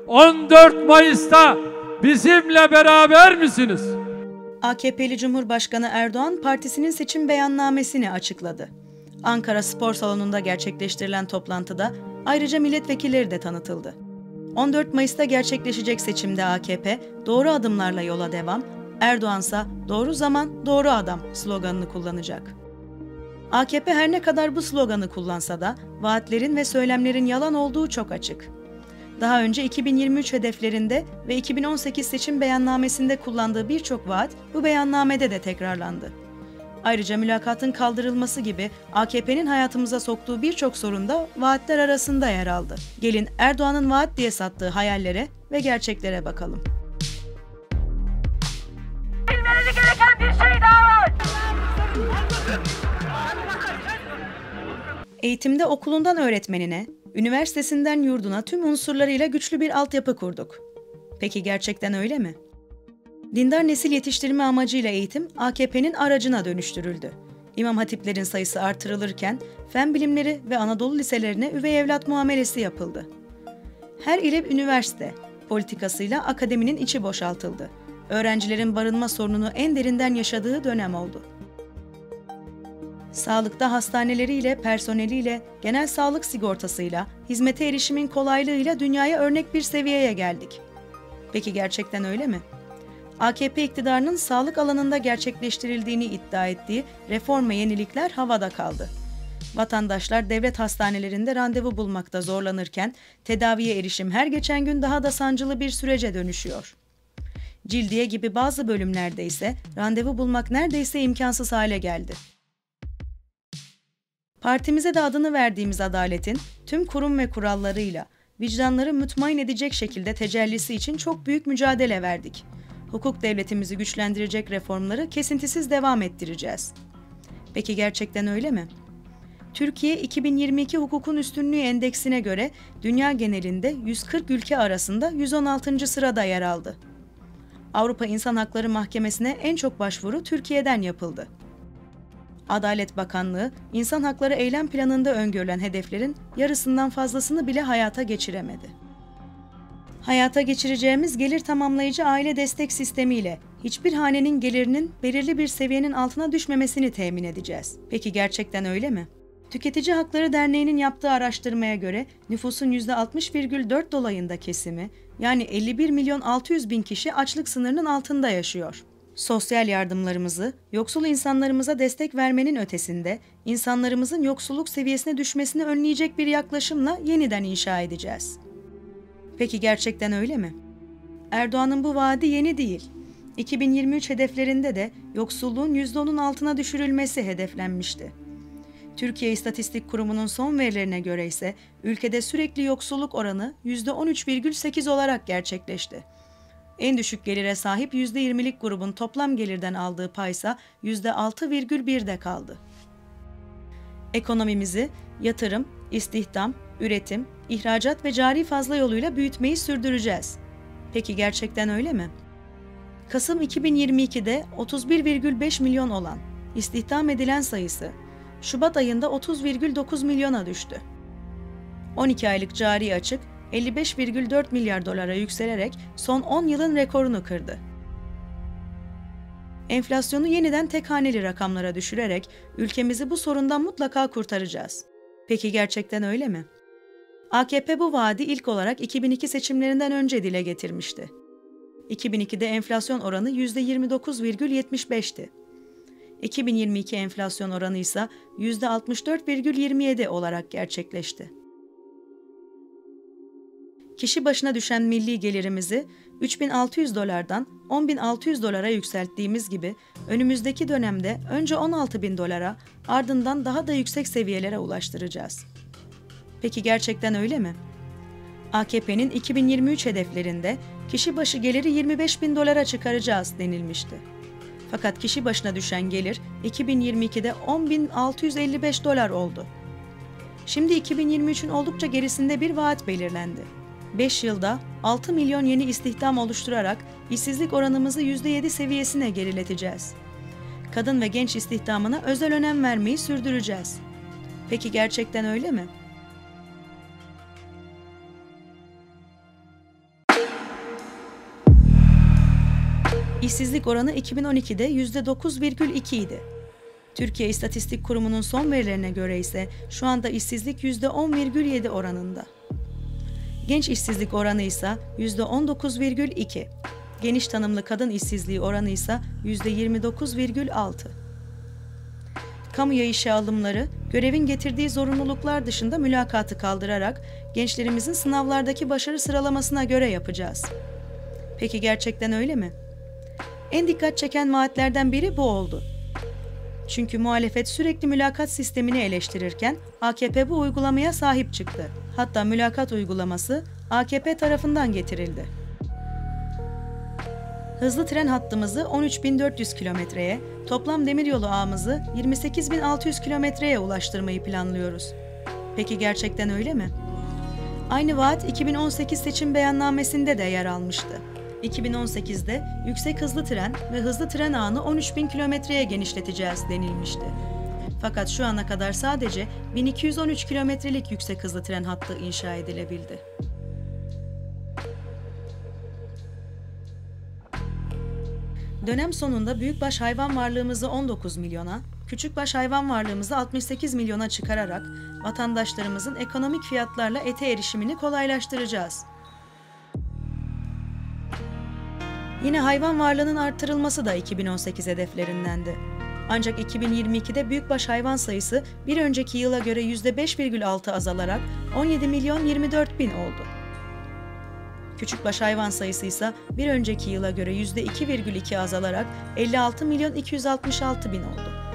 14 Mayıs'ta bizimle beraber misiniz? AKP'li Cumhurbaşkanı Erdoğan partisinin seçim beyannamesini açıkladı. Ankara Spor Salonu'nda gerçekleştirilen toplantıda ayrıca milletvekilleri de tanıtıldı. 14 Mayıs'ta gerçekleşecek seçimde AKP doğru adımlarla yola devam, Erdoğansa doğru zaman, doğru adam sloganını kullanacak. AKP her ne kadar bu sloganı kullansa da vaatlerin ve söylemlerin yalan olduğu çok açık. Daha önce 2023 hedeflerinde ve 2018 seçim beyannamesinde kullandığı birçok vaat bu beyannamede de tekrarlandı. Ayrıca mülakatın kaldırılması gibi AKP'nin hayatımıza soktuğu birçok sorun da vaatler arasında yer aldı. Gelin Erdoğan'ın vaat diye sattığı hayallere ve gerçeklere bakalım. Bilmeniz gereken bir şey daha var. Eğitimde okulundan öğretmenine, üniversitesinden yurduna tüm unsurlarıyla güçlü bir altyapı kurduk. Peki gerçekten öyle mi? Dindar nesil yetiştirme amacıyla eğitim AKP'nin aracına dönüştürüldü. İmam hatiplerin sayısı artırılırken fen bilimleri ve Anadolu liselerine üvey evlat muamelesi yapıldı. Her ile üniversite politikasıyla akademinin içi boşaltıldı. Öğrencilerin barınma sorununu en derinden yaşadığı dönem oldu. Sağlıkta hastaneleriyle, personeliyle, genel sağlık sigortasıyla, hizmete erişimin kolaylığıyla dünyaya örnek bir seviyeye geldik. Peki gerçekten öyle mi? AKP iktidarının sağlık alanında gerçekleştirildiğini iddia ettiği reform ve yenilikler havada kaldı. Vatandaşlar devlet hastanelerinde randevu bulmakta zorlanırken tedaviye erişim her geçen gün daha da sancılı bir sürece dönüşüyor. Cildiye gibi bazı bölümlerde ise randevu bulmak neredeyse imkansız hale geldi. Partimize de adını verdiğimiz adaletin tüm kurum ve kurallarıyla vicdanları mutmain edecek şekilde tecellisi için çok büyük mücadele verdik. Hukuk devletimizi güçlendirecek reformları kesintisiz devam ettireceğiz. Peki gerçekten öyle mi? Türkiye 2022 Hukukun Üstünlüğü Endeksine göre dünya genelinde 140 ülke arasında 116. sırada yer aldı. Avrupa İnsan Hakları Mahkemesi'ne en çok başvuru Türkiye'den yapıldı. Adalet Bakanlığı, İnsan Hakları Eylem Planı'nda öngörülen hedeflerin yarısından fazlasını bile hayata geçiremedi. Hayata geçireceğimiz gelir tamamlayıcı aile destek sistemiyle hiçbir hanenin gelirinin belirli bir seviyenin altına düşmemesini temin edeceğiz. Peki gerçekten öyle mi? Tüketici Hakları Derneği'nin yaptığı araştırmaya göre nüfusun %60,4 dolayında kesimi, yani 51 milyon 600 bin kişi açlık sınırının altında yaşıyor. Sosyal yardımlarımızı yoksul insanlarımıza destek vermenin ötesinde insanlarımızın yoksulluk seviyesine düşmesini önleyecek bir yaklaşımla yeniden inşa edeceğiz. Peki gerçekten öyle mi? Erdoğan'ın bu vaadi yeni değil. 2023 hedeflerinde de yoksulluğun %10'un altına düşürülmesi hedeflenmişti. Türkiye İstatistik Kurumu'nun son verilerine göre ise ülkede sürekli yoksulluk oranı %13,8 olarak gerçekleşti. En düşük gelire sahip %20'lik grubun toplam gelirden aldığı paysa %6,1'de kaldı. Ekonomimizi yatırım, istihdam, üretim, ihracat ve cari fazla yoluyla büyütmeyi sürdüreceğiz. Peki gerçekten öyle mi? Kasım 2022'de 31,5 milyon olan istihdam edilen sayısı Şubat ayında 30,9 milyona düştü. 12 aylık cari açık 55,4 milyar dolara yükselerek son 10 yılın rekorunu kırdı. Enflasyonu yeniden tek haneli rakamlara düşürerek ülkemizi bu sorundan mutlaka kurtaracağız. Peki gerçekten öyle mi? AKP bu vaadi ilk olarak 2002 seçimlerinden önce dile getirmişti. 2002'de enflasyon oranı %29,75'ti. 2022 enflasyon oranı ise %64,27 olarak gerçekleşti. Kişi başına düşen milli gelirimizi 3.600 dolardan 10.600 dolara yükselttiğimiz gibi önümüzdeki dönemde önce 16.000 dolara ardından daha da yüksek seviyelere ulaştıracağız. Peki gerçekten öyle mi? AKP'nin 2023 hedeflerinde kişi başı geliri 25.000 dolara çıkaracağız denilmişti. Fakat kişi başına düşen gelir 2022'de 10.655 dolar oldu. Şimdi 2023'ün oldukça gerisinde bir vaat belirlendi. 5 yılda 6 milyon yeni istihdam oluşturarak işsizlik oranımızı %7 seviyesine gerileteceğiz. Kadın ve genç istihdamına özel önem vermeyi sürdüreceğiz. Peki gerçekten öyle mi? İşsizlik oranı 2012'de %9,2 idi. Türkiye İstatistik Kurumu'nun son verilerine göre ise şu anda işsizlik %10,7 oranında. Genç işsizlik oranı ise %19,2. Geniş tanımlı kadın işsizliği oranı ise %29,6. Kamuya işe alımları, görevin getirdiği zorunluluklar dışında mülakatı kaldırarak gençlerimizin sınavlardaki başarı sıralamasına göre yapacağız. Peki gerçekten öyle mi? En dikkat çeken vaatlerden biri bu oldu. Çünkü muhalefet sürekli mülakat sistemini eleştirirken AKP bu uygulamaya sahip çıktı. Hatta mülakat uygulaması AKP tarafından getirildi. Hızlı tren hattımızı 13.400 kilometreye, toplam demiryolu ağımızı 28.600 kilometreye ulaştırmayı planlıyoruz. Peki gerçekten öyle mi? Aynı vaat 2018 seçim beyannamesinde de yer almıştı. 2018'de yüksek hızlı tren ve hızlı tren ağını 13.000 kilometreye genişleteceğiz denilmişti. Fakat şu ana kadar sadece 1213 kilometrelik yüksek hızlı tren hattı inşa edilebildi. Dönem sonunda büyükbaş hayvan varlığımızı 19 milyona, küçükbaş hayvan varlığımızı 68 milyona çıkararak vatandaşlarımızın ekonomik fiyatlarla ete erişimini kolaylaştıracağız. Yine hayvan varlığının artırılması da 2018 hedeflerindendi. Ancak 2022'de büyükbaş hayvan sayısı bir önceki yıla göre %5,6 azalarak 17 milyon 24 bin oldu. Küçükbaş hayvan sayısı ise bir önceki yıla göre %2,2 azalarak 56 milyon 266 bin oldu.